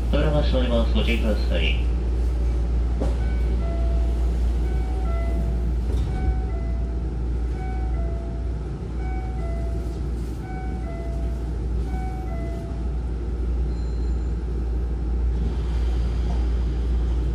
扉が閉まります。ご注意ください。